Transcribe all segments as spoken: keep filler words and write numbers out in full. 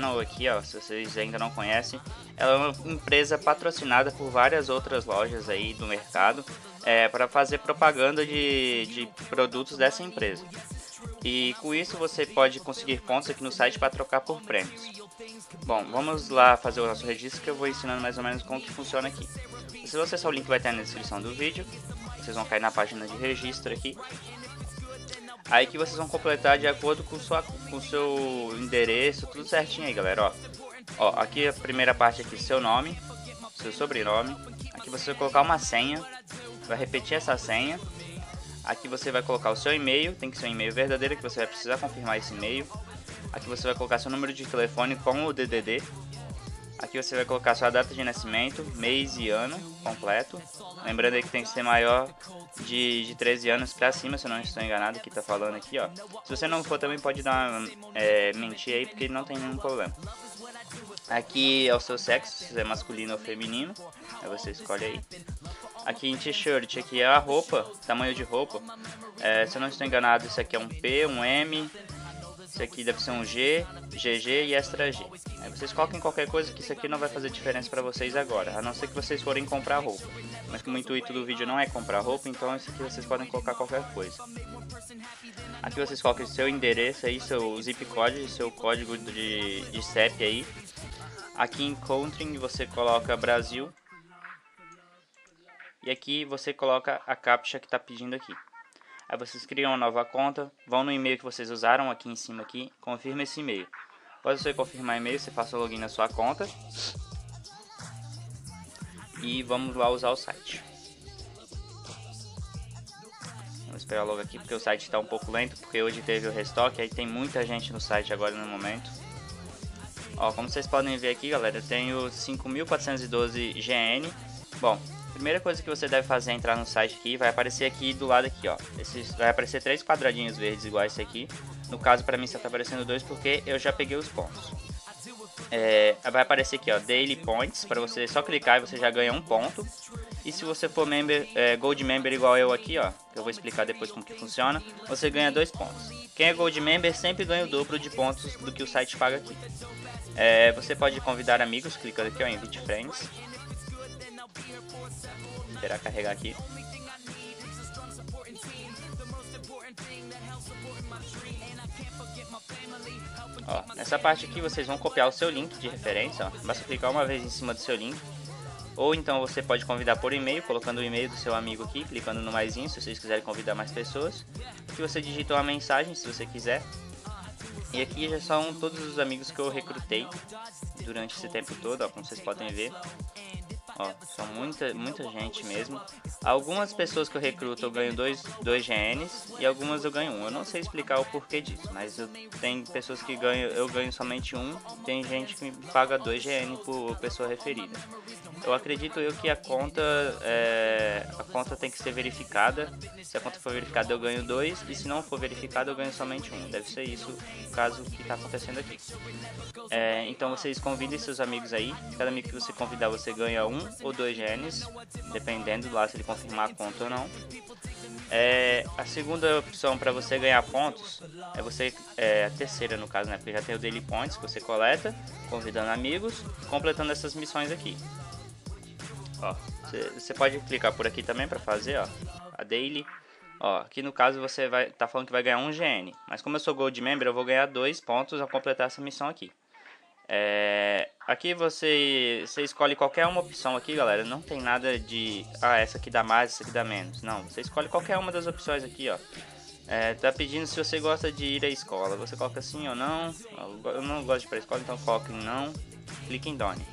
Channel aqui, ó, se vocês ainda não conhecem, ela é uma empresa patrocinada por várias outras lojas aí do mercado, é, para fazer propaganda de, de produtos dessa empresa. E com isso você pode conseguir pontos aqui no site para trocar por prêmios. Bom, vamos lá fazer o nosso registro que eu vou ensinando mais ou menos como que funciona aqui. Se você acessar o link vai estar na descrição do vídeo, vocês vão cair na página de registro aqui. Aí que vocês vão completar de acordo com o seu endereço, tudo certinho aí, galera, ó. Ó, aqui a primeira parte aqui, seu nome, seu sobrenome. Aqui você vai colocar uma senha, vai repetir essa senha. Aqui você vai colocar o seu e-mail, tem que ser um e-mail verdadeiro que você vai precisar confirmar esse e-mail. Aqui você vai colocar seu número de telefone com o D D D. Aqui você vai colocar sua data de nascimento, mês e ano completo. Lembrando aí que tem que ser maior de, de treze anos pra cima, se eu não estou enganado, que tá falando aqui, ó. Se você não for também pode dar uma, é, mentir aí, porque não tem nenhum problema. Aqui é o seu sexo, se é masculino ou feminino, aí você escolhe aí. Aqui em t-shirt, aqui é a roupa, tamanho de roupa. É, se eu não estou enganado, isso aqui é um P, um M... Esse aqui deve ser um G, G G e extra G. Aí vocês coloquem qualquer coisa que isso aqui não vai fazer diferença para vocês agora, a não ser que vocês forem comprar roupa. Mas como o intuito do vídeo não é comprar roupa, então isso aqui vocês podem colocar qualquer coisa. Aqui vocês colocam seu endereço aí, seu zip code, seu código de, de C E P aí. Aqui em Country você coloca Brasil. E aqui você coloca a captcha que está pedindo aqui. Aí vocês criam uma nova conta, vão no e-mail que vocês usaram aqui em cima aqui, confirma esse e-mail. Após você confirmar e-mail, você faça o login na sua conta. E vamos lá usar o site. Vamos esperar logo aqui porque o site está um pouco lento, porque hoje teve o restock, aí tem muita gente no site agora no momento. Ó, como vocês podem ver aqui, galera, eu tenho cinco mil quatrocentos e doze G N. Bom, primeira coisa que você deve fazer é entrar no site aqui, vai aparecer aqui do lado aqui, ó. Esses, vai aparecer três quadradinhos verdes iguais esse aqui. No caso, para mim só tá aparecendo dois porque eu já peguei os pontos. É, vai aparecer aqui, ó, Daily Points, para você só clicar e você já ganha um ponto. E se você for member, é, Gold Member igual eu aqui, ó, que eu vou explicar depois como que funciona, você ganha dois pontos. Quem é Gold Member sempre ganha o dobro de pontos do que o site paga aqui. É, você pode convidar amigos, clicando aqui, ó, em Invite Friends. Esperar carregar aqui. Ó, nessa parte aqui vocês vão copiar o seu link de referência, ó. Basta clicar uma vez em cima do seu link. Ou então você pode convidar por e-mail, colocando o e-mail do seu amigo aqui, clicando no maisinho, se vocês quiserem convidar mais pessoas. Aqui você digita uma mensagem, se você quiser. E aqui já são todos os amigos que eu recrutei durante esse tempo todo, ó, como vocês podem ver. Ó, são muita, muita gente mesmo. Algumas pessoas que eu recruto eu ganho dois G Ns e algumas eu ganho um. Eu não sei explicar o porquê disso, mas eu, tem pessoas que ganham, eu ganho somente um. Tem gente que me paga dois G N por pessoa referida. Eu acredito eu que a conta, é, a conta tem que ser verificada. Se a conta for verificada eu ganho dois e se não for verificada eu ganho somente um. Deve ser isso o caso que está acontecendo aqui. É, então vocês convidem seus amigos aí. Cada amigo que você convidar você ganha um ou dois G Ns, dependendo lá se ele confirmar a conta ou não. É, a segunda opção para você ganhar pontos é você, é, a terceira no caso, né? Porque já tem o Daily Points que você coleta, convidando amigos, completando essas missões aqui. Ó, você pode clicar por aqui também para fazer, ó, a Daily. Ó, aqui no caso você vai tá falando que vai ganhar um G N, mas como eu sou Gold Member eu vou ganhar dois pontos ao completar essa missão aqui. É, aqui você, você escolhe qualquer uma opção aqui, galera. Não tem nada de ah, essa aqui dá mais, essa aqui dá menos. Não, você escolhe qualquer uma das opções aqui, ó. É, tá pedindo se você gosta de ir à escola. Você coloca sim ou não. Eu não gosto de ir para a escola, então coloca em não. Clique em Done.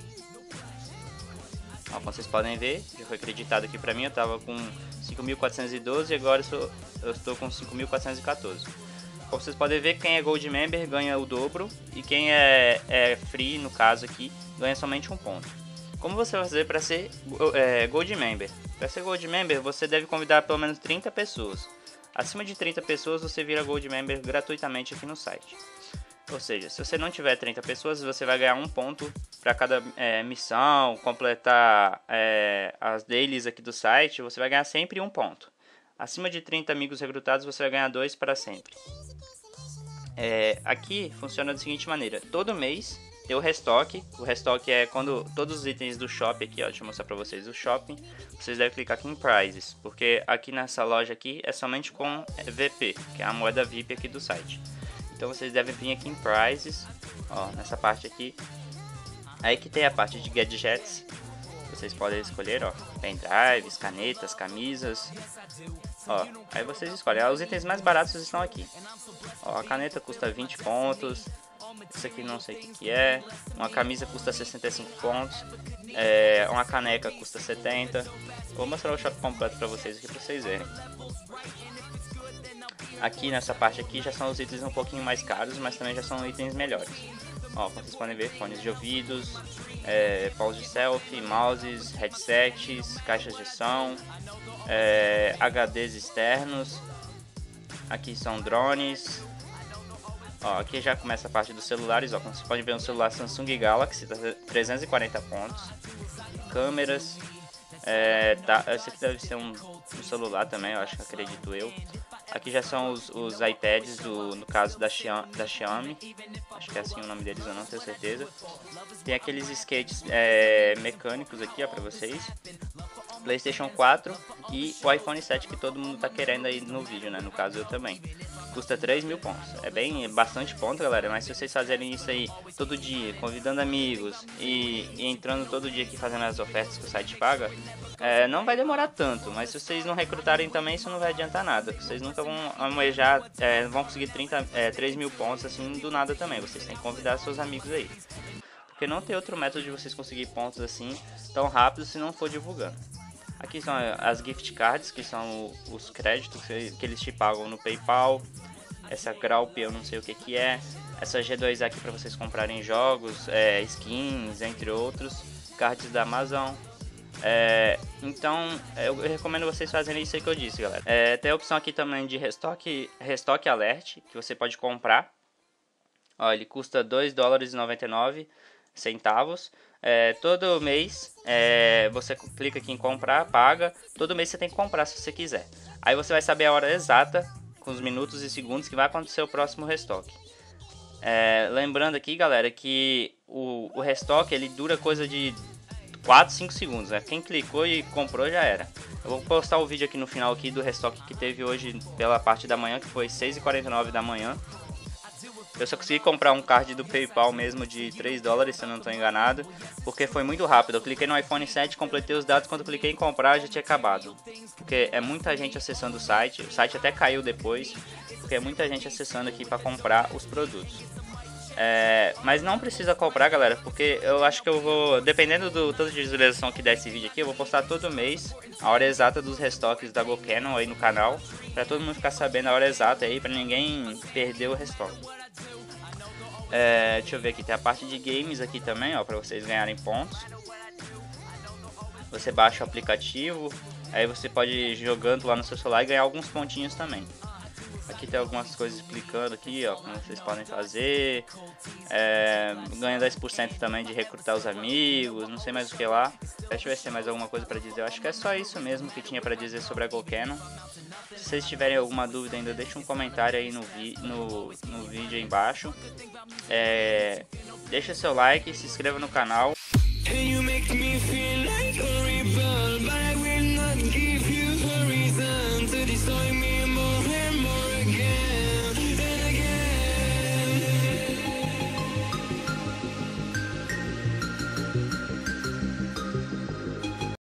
Ó, como vocês podem ver, já foi acreditado aqui pra mim. Eu tava com cinco mil quatrocentos e doze e agora eu, sou, eu estou com cinco mil quatrocentos e quatorze. Como vocês podem ver, quem é Gold Member ganha o dobro e quem é, é Free, no caso aqui, ganha somente um ponto. Como você vai fazer para ser é, Gold Member? Para ser Gold Member, você deve convidar pelo menos trinta pessoas. Acima de trinta pessoas, você vira Gold Member gratuitamente aqui no site. Ou seja, se você não tiver trinta pessoas, você vai ganhar um ponto para cada é, missão, completar é, as dailies aqui do site, você vai ganhar sempre um ponto. Acima de trinta amigos recrutados, você vai ganhar dois para sempre. É, aqui funciona da seguinte maneira: todo mês ter o restock. O restock é quando todos os itens do shopping aqui, ó, deixa eu mostrar pra vocês o shopping. Vocês devem clicar aqui em Prizes, porque aqui nessa loja aqui é somente com V P, que é a moeda V I P aqui do site. Então vocês devem vir aqui em Prizes, ó, nessa parte aqui. Aí que tem a parte de gadgets. Vocês podem escolher, ó, pendrives, canetas, camisas. Ó, aí vocês escolhem. Os itens mais baratos estão aqui. Ó, a caneta custa vinte pontos. Isso aqui não sei o que, que é. Uma camisa custa sessenta e cinco pontos. É, uma caneca custa setenta. Vou mostrar o shopping completo para vocês aqui, para vocês verem. Aqui nessa parte aqui já são os itens um pouquinho mais caros, mas também já são itens melhores. Ó, como vocês podem ver, fones de ouvidos, é, paus de selfie, mouses, headsets, caixas de som, é, H Ds externos. Aqui são drones. Ó, aqui já começa a parte dos celulares. Ó, como vocês podem ver, um celular Samsung Galaxy, tá trezentos e quarenta pontos. Câmeras. É, tá, esse aqui deve ser um, um celular também, eu acho que acredito eu. Aqui já são os, os iPads, do, no caso da Xiaomi, da Xiaomi, acho que é assim o nome deles, eu não tenho certeza. Tem aqueles skates é, mecânicos aqui, ó, pra vocês. PlayStation quatro e o iPhone sete que todo mundo tá querendo aí no vídeo, né? No caso eu também. Custa três mil pontos. É bem, bastante ponto, galera, mas se vocês fazerem isso aí todo dia, convidando amigos e, e entrando todo dia aqui fazendo as ofertas que o site paga, é, não vai demorar tanto, mas se vocês não recrutarem também, isso não vai adiantar nada. Vocês nunca vão almejar, é, vão conseguir trinta, é, três mil pontos assim do nada também. Vocês têm que convidar seus amigos aí. Porque não tem outro método de vocês conseguir pontos assim tão rápido se não for divulgando. Aqui são as gift cards, que são os créditos que eles te pagam no PayPal. Essa Graup eu não sei o que que é. Essa G dois A aqui para vocês comprarem jogos, é, skins, entre outros. Cards da Amazon. É, então eu recomendo vocês fazerem isso aí que eu disse, galera. É, tem a opção aqui também de restock, restock alert, que você pode comprar. Ó, ele custa dois dólares e noventa e nove centavos. É, todo mês é, você clica aqui em comprar, paga. Todo mês você tem que comprar se você quiser. Aí você vai saber a hora exata, com os minutos e segundos que vai acontecer o próximo restock. É, lembrando aqui, galera, que o, o restock ele dura coisa de quatro, cinco segundos, né? Quem clicou e comprou já era. Eu vou postar o vídeo aqui no final aqui do restock que teve hoje pela parte da manhã, que foi seis e quarenta e nove da manhã. Eu só consegui comprar um card do PayPal mesmo de três dólares, se eu não estou enganado, porque foi muito rápido. Eu cliquei no iPhone sete, completei os dados, quando eu cliquei em comprar já tinha acabado. Porque é muita gente acessando o site, o site até caiu depois, porque é muita gente acessando aqui para comprar os produtos. É, mas não precisa comprar, galera, porque eu acho que eu vou, dependendo do tanto de visualização que der esse vídeo aqui, eu vou postar todo mês a hora exata dos restocks da GoCannon aí no canal, para todo mundo ficar sabendo a hora exata aí, para ninguém perder o restock. É, deixa eu ver aqui, tem a parte de games aqui também, ó, para vocês ganharem pontos. Você baixa o aplicativo, aí você pode ir jogando lá no seu celular e ganhar alguns pontinhos também. Aqui tem algumas coisas explicando aqui, ó, como vocês podem fazer. É, ganha dez por cento também de recrutar os amigos, não sei mais o que lá. Deixa eu ver se tem mais alguma coisa para dizer. Eu acho que é só isso mesmo que tinha para dizer sobre a GoCannon. Se vocês tiverem alguma dúvida ainda, deixa um comentário aí no, vi no, no vídeo aí embaixo. É, deixa seu like, se inscreva no canal.